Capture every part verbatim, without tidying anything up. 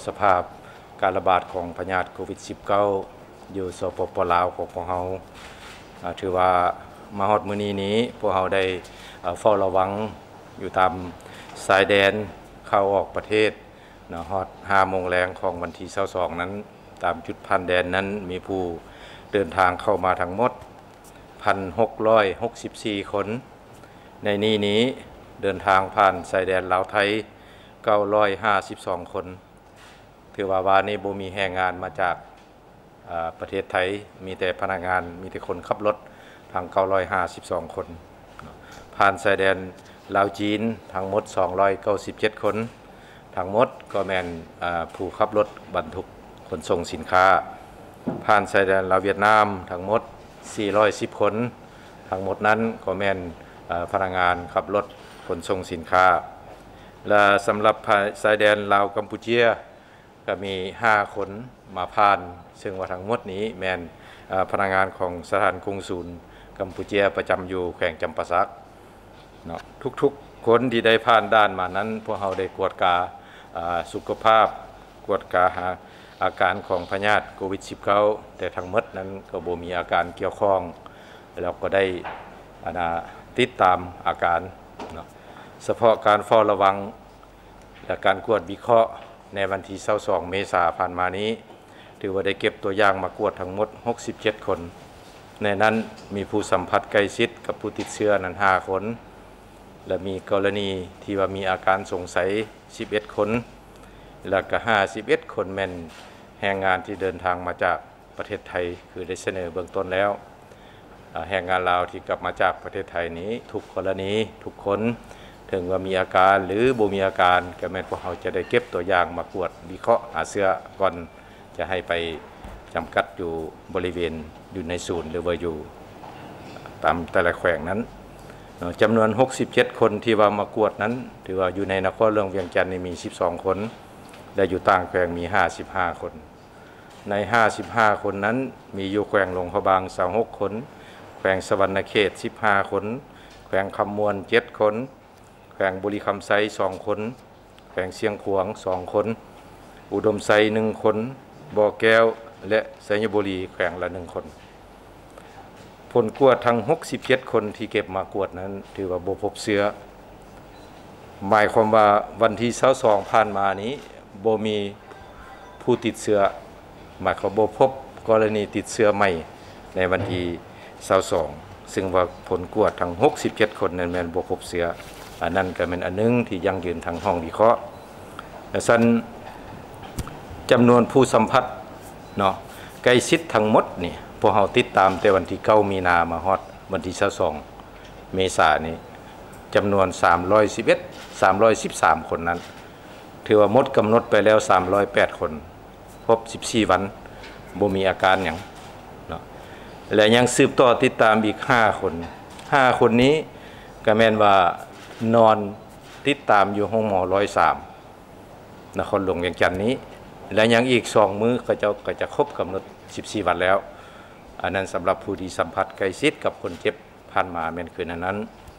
สภาพการระบาดของพยาธิโควิด สิบเก้า อยู่สปป.ลาวของพวกเราถือว่ามาฮอดมื้อนี้นี้พวกเราได้เฝ้าระวังอยู่ตามสายแดนเข้าออกประเทศนะฮอด ห้าโมงแลงของวันที่ยี่สิบสองนั้นตามจุดผ่านแดนนั้นมีผู้เดินทางเข้ามาทั้งหมด หนึ่งพันหกร้อยหกสิบสี่ คนในนี้นี้เดินทางผ่านชายแดนลาวไทยเก้าร้อยห้าสิบสอง คนถือว่าว่านี้บ่มีแรงงานมาจากประเทศไทยมีแต่พนักงานมีแต่คนขับรถทางเก้าร้อยห้าสิบสอง คนผ่านชายแดนลาวจีนทั้งหมดสองร้อยเก้าสิบเจ็ด คนทั้งหมดก็แม่นผู้ขับรถบรรทุกขนส่งสินค้าผ่านชายแดนลาวเวียดนามทั้งหมดสี่ร้อยสิบ คนทั้งหมดนั้นก็แม่นพนักงานขับรถขนส่งสินค้าและสำหรับชายแดนลาวกัมพูชีก็มีห้าคนมาผ่านซึ่งว่าทั้งหมดนี้แม่นพนักงานของสถานกงสุลกัมพูชีประจำอยู่แขวงจำปาสักเนาะทุกๆคนที่ได้ผ่านด้านมานั้นพวกเราได้กวดกาสุขภาพกวดกาหาอาการของพยาธิโควิด สิบเก้า แต่ทั้งหมดนั้นก็บ่มีอาการเกี่ยวข้องแล้วก็ได้ติดตามอาการเนาะเฉพาะการเฝ้าระวังและการกวดวิเคราะห์ในวันที่ยี่สิบสองเมษายนผ่านมานี้ถือว่าได้เก็บตัวอย่างมากวดทั้งหมดหกสิบเจ็ด คนในนั้นมีผู้สัมผัสใกล้ชิดกับผู้ติดเชื้อนั้นห้าคนและมีกรณีที่ว่ามีอาการสงสัยสิบเอ็ด คนและก็ห้าสิบเอ็ด คนแม่นแรงงานที่เดินทางมาจากประเทศไทยคือได้เสนอเบื้องต้นแล้วแรงงานลาวที่กลับมาจากประเทศไทยนี้ทุกกรณีทุกคนถึงว่ามีอาการหรือบ่มีอาการก็แม่นพวกเราจะได้เก็บตัวอย่างมากวดวิเคราะห์หาเชื้อก่อนจะให้ไปจำกัดอยู่บริเวณอยู่ในศูนย์หรือว่าอยู่ตามแต่ละแขวงนั้นจำนวนหกสิบเจ็ด คนที่ว่ามากวดนั้นถือว่าอยู่ในนครหลวงเวียงจันทร์มีสิบสอง คนและอยู่ต่างแขวงมีห้าสิบห้า คนในห้าสิบห้า คนนั้นมีอยู่แขวงหลวงพระบางยี่สิบหก คนแขวงสวรรณเขตสิบห้า คนแขวงคำมวนเจ็ด คนแขวงบุรีคำไซสอง คนแขวงเชียงขวางสอง คนอุดมไซหนึ่ง คนบ่อแก้วและไสยบุรีแขวงละหนึ่ง คนผลกวดทั้งหกสิบเจ็ด คนที่เก็บมากวดนั้นถือว่าบ่พบเชื้อหมายความว่าวันที่ยี่สิบสองผ่านมานี้บ่มีผู้ติดเชื้อหมายความบ่พบกรณีติดเชื้อใหม่ในวันที่ยี่สิบสองซึ่งว่าผลกวดทั้งหกสิบเจ็ด คนนั้นแม่นบ่พบเชื้ออันนั้นก็เป็นอันนึงที่ยังยืนทางห้องวิเคราะห์และซั่นจำนวนผู้สัมผัสเนาะใกล้ชิดทั้งหมดนี่พวกเราติดตามแต่วันที่เก้ามีนามาฮอดวันที่ยี่สิบสองเมษายนนี้จำนวนสามร้อยสิบเอ็ด สามร้อยสิบสาม คนนั้นถือว่าหมดกำหนดไปแล้วสามร้อยแปด คนพบสิบสี่ วันบ่มีอาการหยังเนาะและยังสืบต่อติดตามอีกห้า คนห้า คนนี้ก็แม่นว่านอนติดตามอยู่ห้องหมอหนึ่งร้อยสามนครหลวงเวียงจันทน์นี้และยังอีกสองมื้อก็จะก็จะครบกำหนดสิบสี่ วันแล้วอันนั้นสำหรับผู้ที่สัมผัสใกล้ชิดกับคนเจ็บผ่านมาแม่นคืนนั้น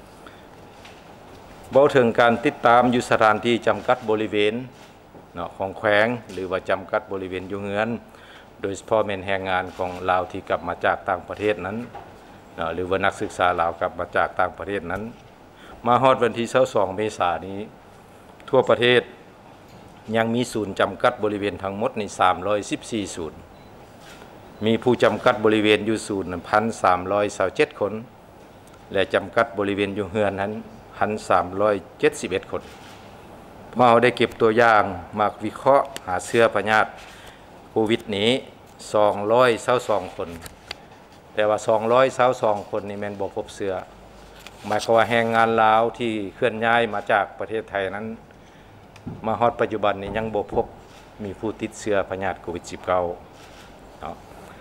เว้าถึงการติดตามอยู่สถานที่จำกัดบริเวณเนาะของแขวงหรือว่าจำกัดบริเวณอยู่เฮือนโดยเฉพาะแม่นแรงงานของลาวที่กลับมาจากต่างประเทศนั้นเนาะหรือว่านักศึกษาลาวกลับมาจากต่างประเทศนั้นมาฮอดวันที่ยี่สิบสองเมษายนนี้ทั่วประเทศยังมีศูนย์จำกัดบริเวณทั้งหมดในสามร้อยสิบสี่ ศูนย์มีผู้จำกัดบริเวณอยู่ศูนย์ หนึ่งพันสามร้อยยี่สิบเจ็ด คนและจำกัดบริเวณอยู่เฮือนนั้น หนึ่งพันสามร้อยเจ็ดสิบเอ็ด คนพอเราได้เก็บตัวอย่างมาวิเคราะห์หาเชื้อพยาธิโควิดนี้สองร้อยยี่สิบสอง คนแต่ว่าสองร้อยยี่สิบสอง คนนี่แม่นบ่พบเชื้อหมายความว่าแรงงานลาวที่เคลื่อนย้ายมาจากประเทศไทยนั้นมาฮอดปัจจุบันนี้ยังบ่พบมีผู้ติดเชื้อพยาธิโควิด สิบเก้า เนาะ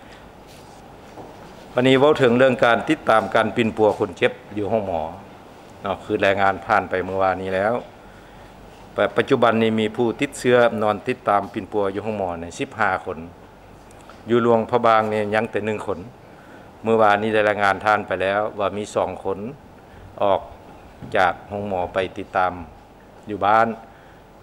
วันนี้เว้าถึงเรื่องการติดตามการปิ่นปัวคนเจ็บอยู่ห้องหมอเนาะคือรายงานผ่านไปเมื่อวานนี้แล้วปัจจุบันนี้มีผู้ติดเชื้อนอนติดตามปิ่นปัวอยู่ห้องหมอในสิบห้า คนอยู่หลวงพระบางเนี่ยยังแต่หนึ่ง คนเมื่อวานนี้ได้รายงานท่านไปแล้วว่ามีสอง คนออกจากห้องหมอไปติดตามอยู่บ้าน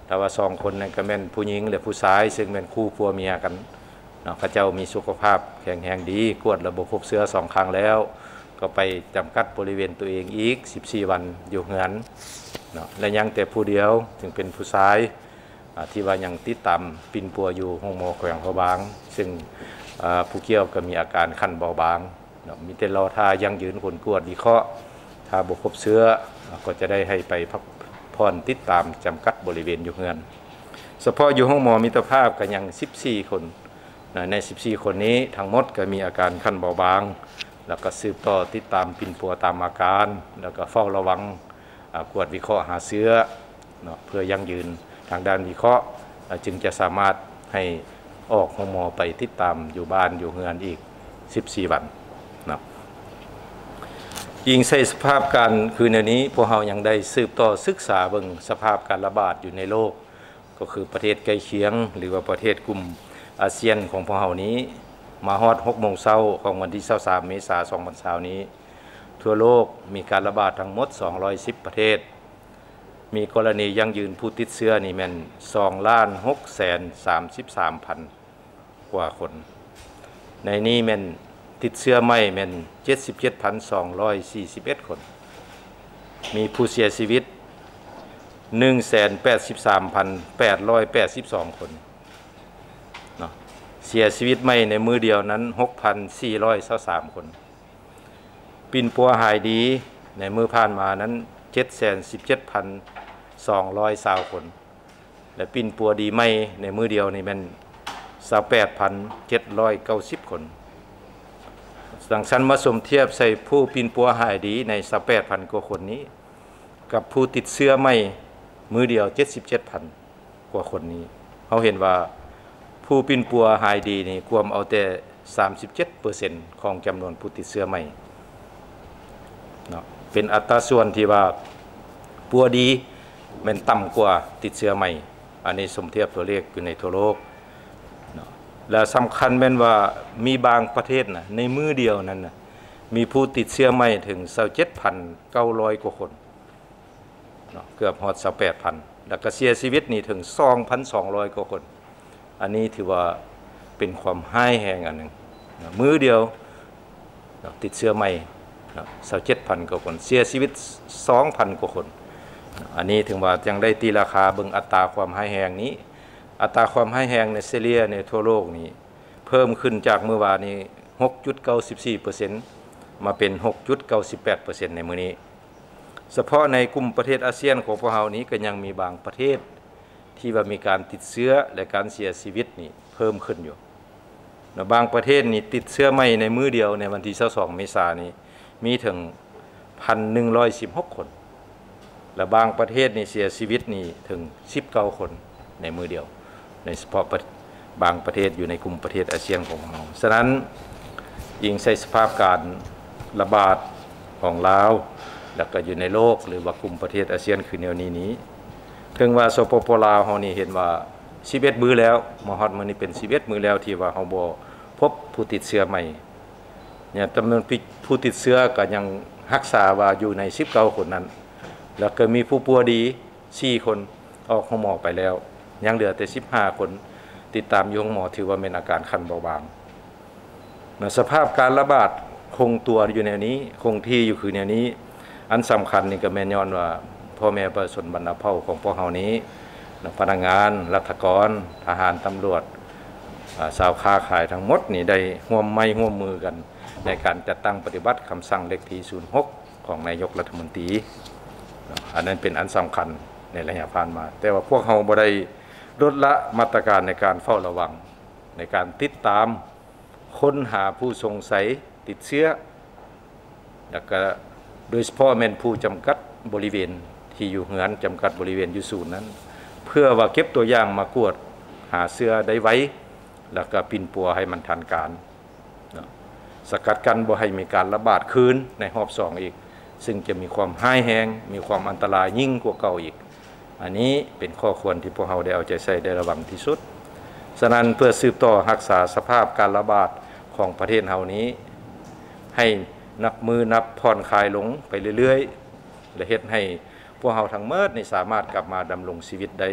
แต่ว่าสองคนนั้นก็แม่นผู้หญิงและผู้ชายซึ่งแม่นคู่ผัวเมียกันเนาะเขาเจ้ามีสุขภาพแข็งแรงดีกวดระบบพบเชื้อสองครั้งแล้วก็ไปจำกัดบริเวณตัวเองอีกสิบสี่วันอยู่เฮือนเนาะและยังแต่ผู้เดียวถึงเป็นผู้ชายที่ว่ายังติดตามปิ่นปัวอยู่ห้องหมอแขวงพะบางซึ่งผู้เกี่ยวก็มีอาการขั้นเบาบางเนาะมีแต่รอท่ายังยืนผลกวดวิเคราะห์ถ้าบ่พบเชื้อก็จะได้ให้ไปพักผ่อนติดตามจำกัดบริเวณอยู่เฮือนเฉพาะอยู่ห้องหมอมิตรภาพก็ยังสิบสี่คนในสิบสี่คนนี้ทั้งหมดก็มีอาการขั้นเบาบางแล้วก็สืบต่อติดตามปิ่นปัวตามอาการแล้วก็เฝ้าระวังกวดวิเคราะห์หาเชื้อเนาะเพื่อยั่งยืนทางด้านวิเคราะห์จึงจะสามารถให้ออกห้องหมอไปติดตามอยู่บ้านอยู่เฮือนอีกสิบสี่วันนะยิงใส่สภาพการคือในนี้พวกเรายังได้สืบต่อศึกษาเบิ่งสภาพการระบาดอยู่ในโลกก็คือประเทศใกล้เคียงหรือว่าประเทศกลุ่มอาเซียนของพวกเรานี้มาฮอดหกโมงเช้าของวันที่ยี่สิบสามเมษายนสองพันยี่สิบนี้ทั่วโลกมีการระบาดทั้งหมดสองร้อยสิบประเทศมีกรณียั่งยืนผู้ติดเชื้อนี่แม่นสองล้านหกแสนสามสิบสามพันกว่าคนในนี้แม่นติดเชื้อใหม่แม่นเจ็ดสิบเจ็ดพันสองร้อยสี่สิบเอ็ดคนมีผู้เสียชีวิตหนึ่งแสนแปดสิบสามพันแปดร้อยแปดสิบสองคนเนาะเสียชีวิตใหม่ในมือเดียวนั้น หกพันสี่ร้อยยี่สิบสาม คนปิ่นปัวหายดีในมือผ่านมานั้น เจ็ดแสนสิบเจ็ดพันสองร้อยยี่สิบ คนและปิ่นปัวดีใหม่ในมือเดียวนี่มัน ยี่สิบแปดพันเจ็ดร้อยเก้าสิบ คนดังชั้นมาสมเทียบใส่ผู้ปิ่นปัวหายดีใน ยี่สิบแปดพัน กว่าคนนี้กับผู้ติดเชื้อใหม่มือเดียว เจ็ดสิบเจ็ดพัน กว่าคนนี้เขาเห็นว่าผู้ปิ่นปัวหายดีนี่รวมเอาแต่ สามสิบเจ็ดเปอร์เซ็นต์ ของจำนวนผู้ติดเชื้อใหม่เนาะเป็นอัตราส่วนที่ว่าปัวดีมันต่ำกว่าติดเชื้อใหม่อันนี้สมเทียบตัวเลขอยู่ในทั่วโลกเนาะและสำคัญเป็นว่ามีบางประเทศนะในมือเดียวนั้นนะมีผู้ติดเชื้อใหม่ถึง ยี่สิบเจ็ดพันเก้าร้อย กว่าคนเนาะเกือบฮอด ยี่สิบแปดพัน แล้วก็เสียชีวิตนี่ถึง สองพันสองร้อย กว่าคนอันนี้ถือว่าเป็นความห้ายแหงอันหนึ่งนะมือเดียวนะติดเชื้อใหม่ยี่สิบเจ็ดพัน กว่าคนเสียชีวิต สองพัน กว่าคนอันนี้ถึงว่ายังได้ตีราคาเบิ่งอัตราความห้ายแหงนี้อัตราความห้ายแหงในเซเลียในทั่วโลกนี้เพิ่มขึ้นจากเมื่อวานนี้ หกจุดเก้าสี่เปอร์เซ็นต์ มาเป็น หกจุดเก้าแปดเปอร์เซ็นต์ ในมื้อนี้เฉพาะในกลุ่มประเทศอาเซียนของพวกเรานี้ก็ยังมีบางประเทศที่ว่ามีการติดเชื้อและการเสียชีวิตนี่เพิ่มขึ้นอยู่นะบางประเทศนี่ติดเชื้อใหม่ในมื้อเดียวในวันที่ยี่สิบสองเมษายนนี้มีถึง หนึ่งพันหนึ่งร้อยสิบหก คนและบางประเทศนี่เสียชีวิตนี่ถึงสิบเก้าคนในมือเดียวในเฉพาะบางประเทศอยู่ในกลุ่มประเทศอาเซียนของเราฉะนั้นยิงใส่สภาพการระบาดของลาวแล้วก็อยู่ในโลกหรือว่ากลุ่มประเทศอาเซียนคือแนวนี้นี้ถึงว่าสปปลาวเฮานี่เห็นว่าสิบเอ็ดมื้อแล้วมฮอดมื้อนี้เป็นสิบเอ็ดมื้อแล้วที่ว่าเฮาบ่พบผู้ติดเชื้อใหม่เนี่ยจำนวนผู้ติดเชื้อก็ยังรักษาว่าอยู่ในสิบเก้าคนนั้นแล้วก็มีผู้ป่วยดีสี่คนออกห้องหมอไปแล้วยังเหลือแต่สิบห้าคนติดตามอยู่ห้องหมอถือว่าเป็นอาการคันเบาบางสภาพการระบาดคงตัวอยู่แนวนี้คงที่อยู่คือแนวนี้อันสำคัญนี่ก็แม่นย้อนว่าพ่อแม่ประชาชนบรรดาเผ่าของพวกเฮานี้พนักงานรัฐกรทหารตำรวจชาวค้าขายทั้งหมดนี่ได้ร่วมไม้ร่วมมือกันในการจัดตั้งปฏิบัติคำสั่งเลขที่ศูนย์หกของนายกรัฐมนตรีอันนั้นเป็นอันสำคัญในระยะผ่านมาแต่ว่าพวกเฮาบ่ได้ลดละมาตรการในการเฝ้าระวังในการติดตามค้นหาผู้สงสัยติดเชื้อแล้วก็โดยเฉพาะแม่นผู้จำกัดบริเวณที่อยู่เฮือนจำกัดบริเวณอยู่ศูนย์นั้นเพื่อว่าเก็บตัวอย่างมากวดหาเชื้อได้ไว้แล้วก็ปิ่นปัวให้มันทันการสกัดกั้นบ่ให้มีการระบาดคืนในรอบสองอีกซึ่งจะมีความห้ายแหงมีความอันตรายยิ่งกว่าเก่าอีกอันนี้เป็นข้อควรที่พวกเราได้เอาใจใส่ได้ระวังที่สุดฉะนั้นเพื่อสืบต่อรักษาสภาพการระบาดของประเทศเฮานี้ให้นับมือนับผ่อนคลายลงไปเรื่อยๆและเฮ็ดให้พวกเราทั้งหมดนี่สามารถกลับมาดำรงชีวิตได้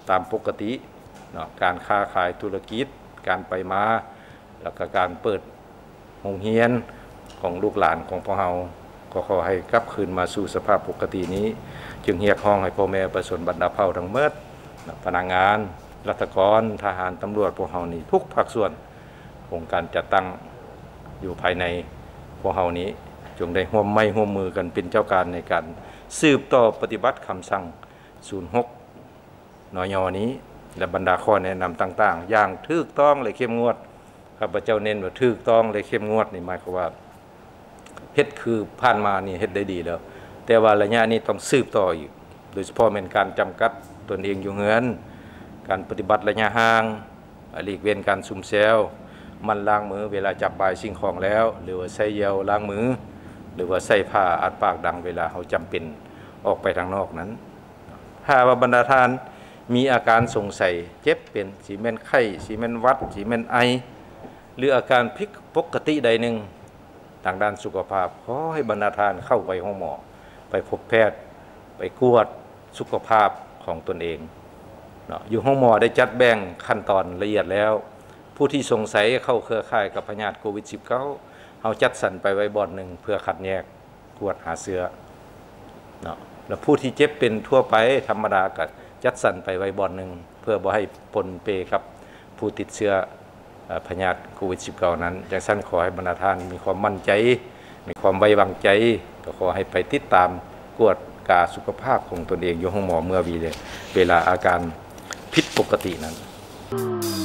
ตามปกติเนาะการค้าขายธุรกิจการไปมาแล้วก็การเปิดโรงเรียนของลูกหลานของพวกเราก็ขอให้กลับคืนมาสู่สภาพปกตินี้จึงเรียกร้องให้พ่อแม่ประชาชนบรรดาเผ่าทั้งหมดพนักงานรัฐกรทหารตำรวจพวกเรานี่ทุกภาคส่วนองค์การจัดตั้งอยู่ภายในพวกเรานี้จงได้ร่วมไม้ร่วมมือกันเป็นเจ้าการในการสืบต่อปฏิบัติคำสั่งศูนย์หกนยนี้และบรรดาข้อแนะนำต่างๆอย่างถูกต้องและเข้มงวดข้าพเจ้าเน้นว่าถูกต้องและเข้มงวดนี่หมายความว่าเฮ็ดคือผ่านมานี่เฮ็ดได้ดีแล้วแต่ว่าระยะนี้ต้องสืบต่ออีกโดยเฉพาะเป็นการจำกัดตนเองอยู่เฮือนการปฏิบัติระยะห่างหลีกเว้นการซุ่มแซวมันล้างมือเวลาจับปลายสิ่งของแล้วหรือว่าใช้เยลล้างมือหรือว่าใส่ผ้าอัดปากดังเวลาเขาจำเป็นออกไปทางนอกนั้นถ้าว่าบรรดาทานมีอาการสงสัยเจ็บเป็นสีเมนไข้สีเมนวัดสีเมนไอหรืออาการผิดปกติใดหนึ่งทางด้านสุขภาพขอให้บรรดาทานเข้าไปห้องหมอไปพบแพทย์ไปกวดสุขภาพของตนเองเนาะอยู่ห้องหมอได้จัดแบ่งขั้นตอนละเอียดแล้วผู้ที่สงสัยเข้าเครือข่ายกับพยาธิโควิด สิบเก้า เอาจัดสรรไปไว้บ่อนหนึ่งเพื่อคัดแยกกวดหาเชื้อเนาะแล้วผู้ที่เจ็บเป็นทั่วไปธรรมดาก็จัดสรรไปไว้บ่อนหนึ่งเพื่อบ่ให้ปนเปกับผู้ติดเชื้อพยาธิโควิด สิบเก้า นั้นจังซั่นขอให้บรรดาท่านมีความมั่นใจมีความไว้วางใจก็ขอให้ไปติดตามกวดกาสุขภาพของตนเองอยู่ห้องหมอเมื่อวีเลยเวลาอาการผิดปกตินั้น